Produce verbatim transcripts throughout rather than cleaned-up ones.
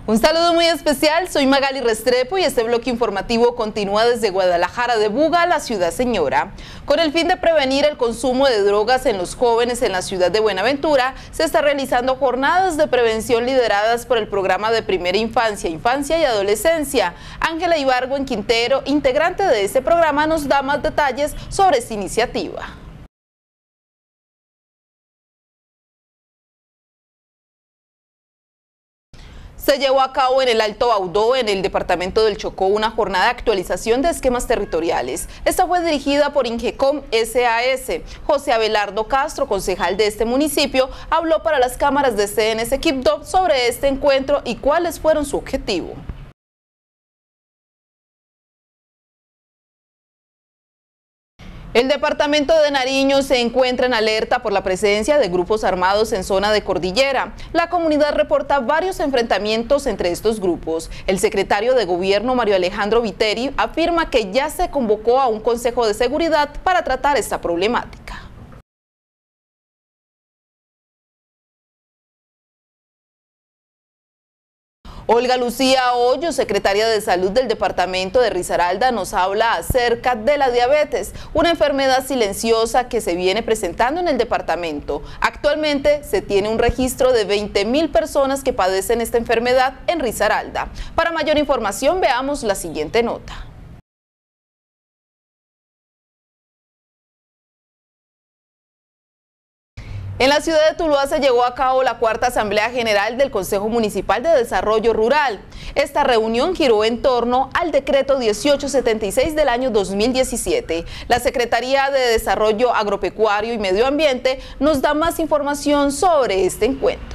Un saludo muy especial, soy Magali Restrepo y este bloque informativo continúa desde Guadalajara de Buga, la ciudad señora. Con el fin de prevenir el consumo de drogas en los jóvenes en la ciudad de Buenaventura, se está realizando jornadas de prevención lideradas por el programa de Primera Infancia, Infancia y Adolescencia. Ángela Ibargüen Quintero, integrante de este programa, nos da más detalles sobre esta iniciativa. Se llevó a cabo en el Alto Baudó, en el departamento del Chocó, una jornada de actualización de esquemas territoriales. Esta fue dirigida por Ingecom S A S. José Abelardo Castro, concejal de este municipio, habló para las cámaras de C N S Quibdó sobre este encuentro y cuáles fueron su objetivo. El departamento de Nariño se encuentra en alerta por la presencia de grupos armados en zona de cordillera. La comunidad reporta varios enfrentamientos entre estos grupos. El secretario de Gobierno, Mario Alejandro Viteri, afirma que ya se convocó a un consejo de seguridad para tratar esta problemática. Olga Lucía Hoyo, secretaria de Salud del departamento de Risaralda, nos habla acerca de la diabetes, una enfermedad silenciosa que se viene presentando en el departamento. Actualmente se tiene un registro de veinte mil personas que padecen esta enfermedad en Risaralda. Para mayor información, veamos la siguiente nota. En la ciudad de Tuluá se llevó a cabo la cuarta Asamblea General del Consejo Municipal de Desarrollo Rural. Esta reunión giró en torno al decreto dieciocho setenta y seis del año dos mil diecisiete. La Secretaría de Desarrollo Agropecuario y Medio Ambiente nos da más información sobre este encuentro.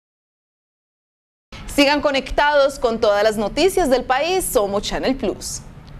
Sigan conectados con todas las noticias del país, somos Channel Plus.